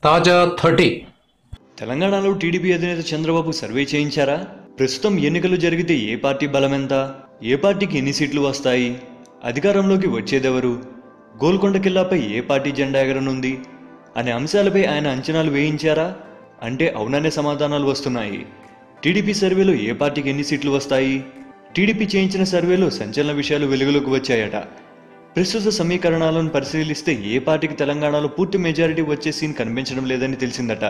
తాజా 30 తెలంగాణలో టీడీపీ అధినేత చంద్రబాబు సర్వే చేయించారా? ప్రస్తుతం ఎన్నికలు జరిగితే ఏ పార్టీ బలమెంత, ఏ పార్టీకి ఎన్ని సీట్లు వస్తాయి, అధికారంలోకి వచ్చేదెవరు, గోల్కొండ కిల్లాపై ఏ పార్టీ జెండా ఎగరనుంది అనే అంశాలపై ఆయన అంచనాలు వేయించారా అంటే అవుననే సమాధానాలు వస్తున్నాయి. టీడీపీ సర్వేలో ఏ పార్టీకి ఎన్ని సీట్లు వస్తాయి, టీడీపీ చేయించిన సర్వేలో సంచలన విషయాలు వెలుగులోకి వచ్చాయట. ప్రస్తుత సమీకరణాలను పరిశీలిస్తే ఏ పార్టీకి తెలంగాణలో పూర్తి మెజారిటీ వచ్చే సీన్ కనిపించడం లేదని తెలిసిందట.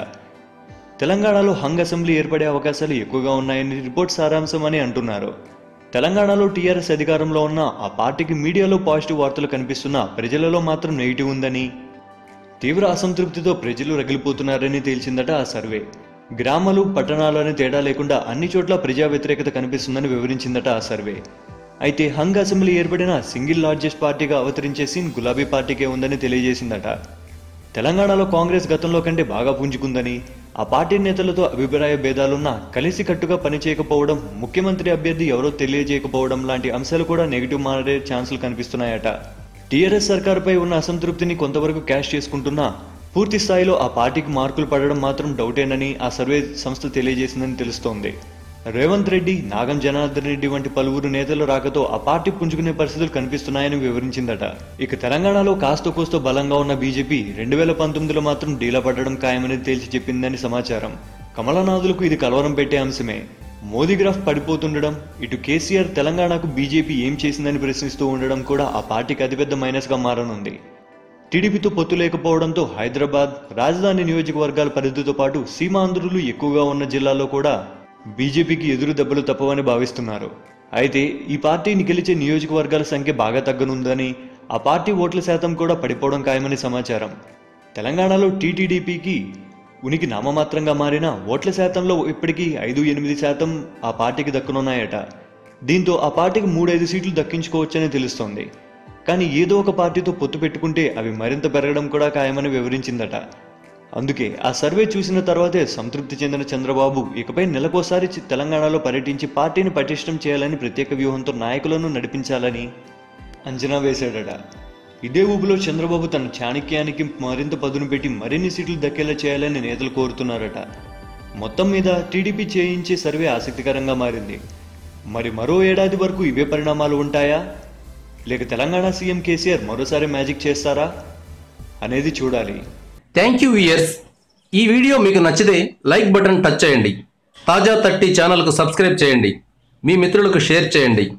తెలంగాణలో హంగ్ అసెంబ్లీ ఏర్పడే అవకాశాలు ఎక్కువగా ఉన్నాయని రిపోర్ట్ సారాంశం అని అంటున్నారు. తెలంగాణలో టీఆర్ఎస్ అధికారంలో ఉన్న ఆ పార్టీకి మీడియాలో పాజిటివ్ వార్తలు కనిపిస్తున్నా ప్రజలలో మాత్రం నెగిటివ్ ఉందని, తీవ్ర అసంతృప్తితో ప్రజలు రగిలిపోతున్నారని తేల్చిందట ఆ సర్వే. గ్రామాలు పట్టణాలని తేడా లేకుండా అన్ని చోట్ల ప్రజా వ్యతిరేకత కనిపిస్తుందని వివరించిందట ఆ సర్వే. అయితే హంగ్ అసెంబ్లీ ఏర్పడిన సింగిల్ లార్జెస్ట్ పార్టీగా అవతరించే సీన్ గులాబీ పార్టీకే ఉందని తెలియజేసిందట. తెలంగాణలో కాంగ్రెస్ గతంలో కంటే బాగా పుంజుకుందని, ఆ పార్టీ నేతలతో అభిప్రాయ భేదాలున్నా కలిసికట్టుగా పనిచేయకపోవడం, ముఖ్యమంత్రి అభ్యర్థి ఎవరో తెలియజేయకపోవడం లాంటి అంశాలు కూడా నెగిటివ్ మారే ఛాన్సులు కనిపిస్తున్నాయట. టీఆర్ఎస్ సర్కారుపై ఉన్న అసంతృప్తిని కొంతవరకు క్యాష్ చేసుకుంటున్నా పూర్తి స్థాయిలో ఆ పార్టీకి మార్కులు పడడం మాత్రం డౌటేనని ఆ సర్వే సంస్థ తెలియజేసిందని తెలుస్తోంది. రేవంత్ రెడ్డి, నాగం జనార్దన్ రెడ్డి వంటి పలువురు నేతల రాకతో ఆ పార్టీ పుంజుకునే పరిస్థితులు కనిపిస్తున్నాయని వివరించిందట. ఇక తెలంగాణలో కాస్తో కోస్తో బలంగా ఉన్న బీజేపీ 2019లో మాత్రం డీలా పడడం ఖాయమని తేల్చి చెప్పిందని సమాచారం. కమలనాథులకు ఇది కలవరం పెట్టే అంశమే. మోదీ గ్రాఫ్ పడిపోతుండడం, ఇటు కేసీఆర్ తెలంగాణకు బీజేపీ ఏం చేసిందని ప్రశ్నిస్తూ ఉండడం కూడా ఆ పార్టీకి అతిపెద్ద మైనస్గా మారనుంది. టీడీపీతో పొత్తు లేకపోవడంతో హైదరాబాద్, రాజధాని నియోజకవర్గాల పరిధితో పాటు సీమాంధ్రులు ఎక్కువగా ఉన్న జిల్లాల్లో కూడా బీజేపీకి ఎదురు దెబ్బలు తప్పవని భావిస్తున్నారు. అయితే ఈ పార్టీని గెలిచే నియోజకవర్గాల సంఖ్య బాగా తగ్గనుందని, ఆ పార్టీ ఓట్ల శాతం కూడా పడిపోవడం ఖాయమని సమాచారం. తెలంగాణలో టీటీడీపీకి ఉనికి నామమాత్రంగా మారిన ఓట్ల శాతంలో ఇప్పటికీ 5-8% ఆ పార్టీకి దక్కనున్నాయట. దీంతో ఆ పార్టీకి 3-5 సీట్లు దక్కించుకోవచ్చని తెలుస్తోంది. కానీ ఏదో ఒక పార్టీతో పొత్తు పెట్టుకుంటే అవి మరింత పెరగడం కూడా ఖాయమని వివరించిందట. అందుకే ఆ సర్వే చూసిన తర్వాతే సంతృప్తి చెందిన చంద్రబాబు ఇకపై నెలకోసారి తెలంగాణలో పర్యటించి పార్టీని పటిష్టం చేయాలని ప్రత్యేక వ్యూహంతో నాయకులను నడిపించాలని అంచనా వేశాడట. ఇదే ఊబిలో చంద్రబాబు తన చాణక్యానికి మరింత పదును పెట్టి మరిన్ని సీట్లు దక్కేలా చేయాలని నేతలు కోరుతున్నారట. మొత్తం మీద టీడీపీ చేయించే సర్వే ఆసక్తికరంగా మారింది. మరి మరో ఏడాది వరకు ఇవే పరిణామాలు ఉంటాయా, లేక తెలంగాణ సీఎం కేసీఆర్ మరోసారి మ్యాజిక్ చేస్తారా అనేది చూడాలి. Thank you viewers. ఈ వీడియో మీకు నచ్చితే లైక్ బటన్ టచ్ చేయండి. తాజా 30 ఛానల్కు సబ్స్క్రైబ్ చేయండి. మీ మిత్రులకు షేర్ చేయండి.